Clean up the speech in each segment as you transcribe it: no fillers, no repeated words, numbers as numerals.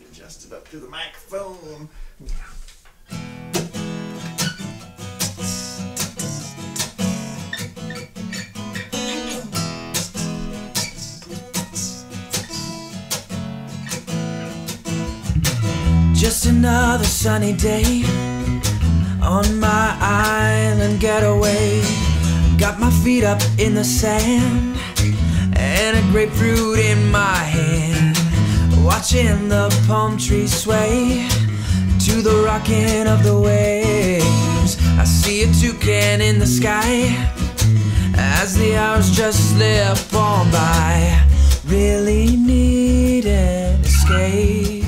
adjust it up to the microphone. Just another sunny day on my island getaway. Got my feet up in the sand and a grapefruit in my hand, watching the palm trees sway to the rocking of the waves. I see a toucan in the sky as the hours just slip on by. Really need an escape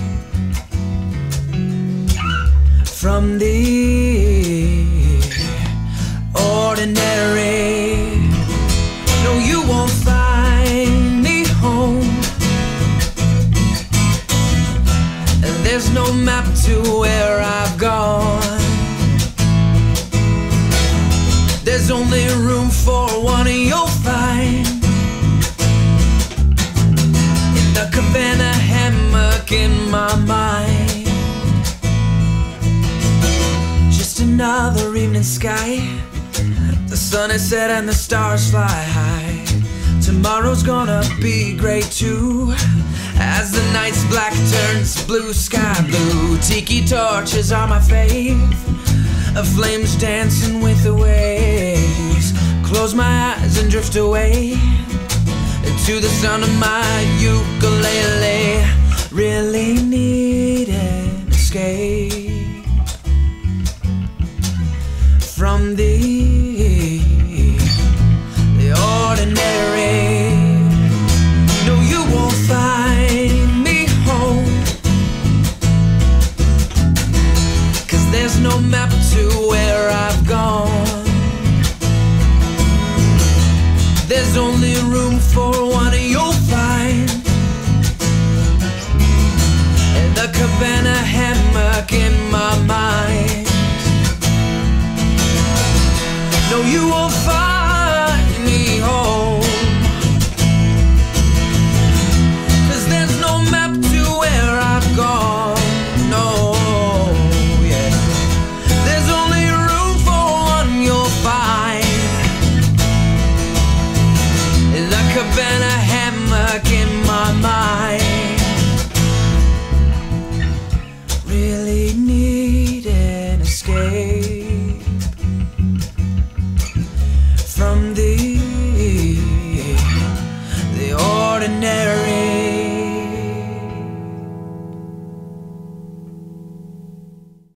from the ordinary. No, you won't find me home. There's no map to where I've gone. There's only room for one you'll find in the cabana hammock in my mind. Another evening sky, the sun is set and the stars fly high. Tomorrow's gonna be great too, as the night's black turns blue sky blue. Tiki torches are my fave, flames dancing with the waves. Close my eyes and drift away to the sound of my ukulele. Really need